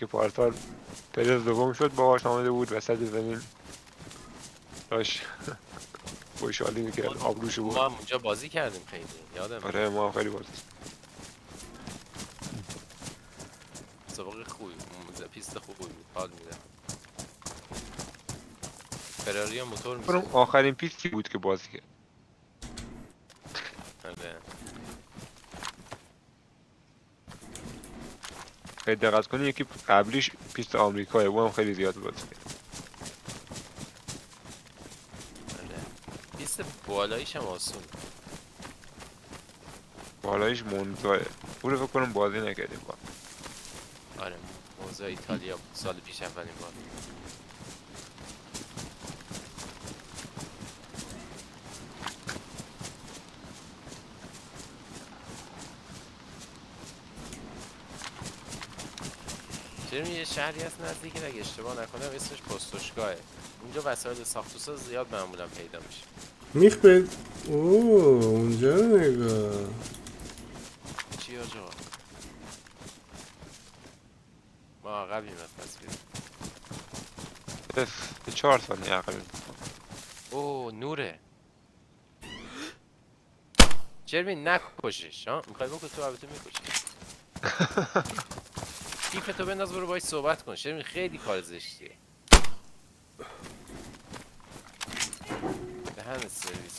که پارسال پرز دوم شد باهاش آمده بود وسط زمین داشت خوشحالی میکرد آبروشو ما برد. هم اونجا بازی کردیم خیلی یادم. آره ما خیلی بازی مسابقه خوبی پیست خوبی بود حال میده. فراری هم موتور کنم. میزنه. آخرین پیستی بود که بازی کرد. آره. خیلی دقت کنی یکی قبلیش پیست آمریکاه او هم خیلی زیاد بازی کرد. آره. پیست بالاییش هم آسونه. بالایش مونزاه او رو فکر کنم بازی نکردیم با. آره موزه ایتالیا بود سال پیش اولین بار. چرا یه شهری هست نزدیک اگه اشتباه نکنم اسمش پستوشگاهه. اونجا وسایل ساخت و ساز زیاد معمولا پیدا میشه. میخ به اوه اونجا رو نگاه. چی آجا؟ ما عقبیم از تصویر. به 4 ثانیه عقب. اوه نوره. چرمین نکشش ها میخوای بکن تو البته میکشی. کیف تو بنداز برو باهاش صحبت کن. چرمین خیلی کار زشتیه. دهن سرویس.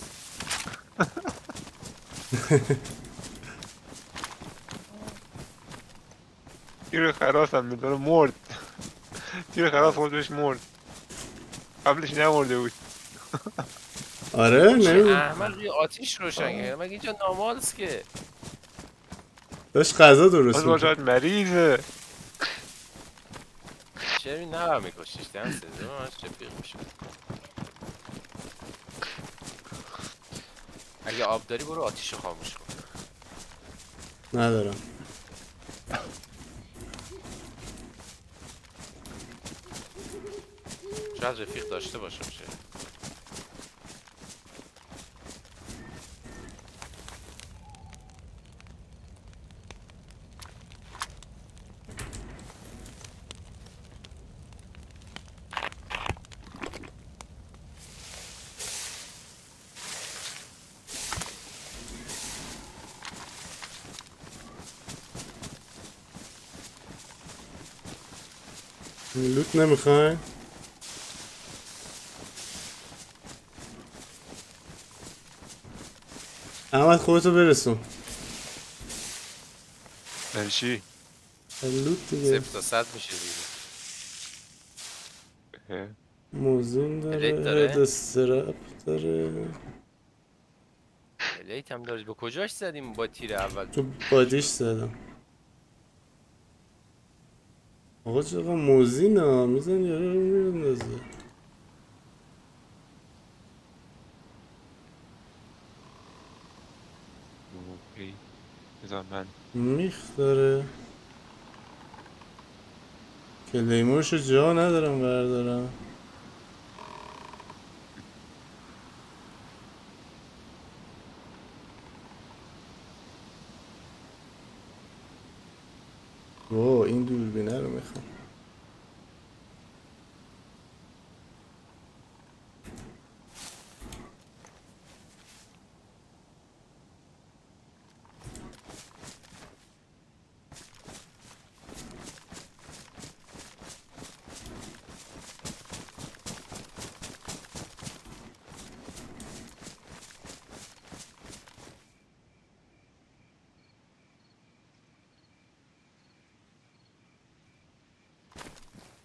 تیر خراس هم میداره مرد. تیر خراس خودش مرد قبلش نمرده بود. آره چه نمی احمد روی آتیش روشن کرد مگه اینجا نامالس که. داشت غذا درست از با میکنه. شاید مریضه. چرمین نبا میکشیش دهن سرویس. من شفیق میشم. اگه آب داری برو آتیش رو خاموش کن. ندارم. شاید رفیق داشته باشم شه. لوت نمیخوای؟ احمد خودتو برسون. یعنی چی؟ لوت دیگه. 0 تا 100 میشه دیگه. موزون الیت داره هد داره؟ استرپ داره. الیت هم داره. با کجاش زدیم با تیر اول؟ تو بادیش زدم. آقا چقدر موزین ها میزن یارو رو میرندازه. اوکی بذار من میخ داره. کلیمورشو جا ندارم بردارم. اوه این دوربینه رو میخوام.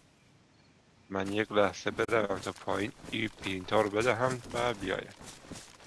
من یک لحظه بدم تا پایین این پرینت ها رو بدهم و بیایم.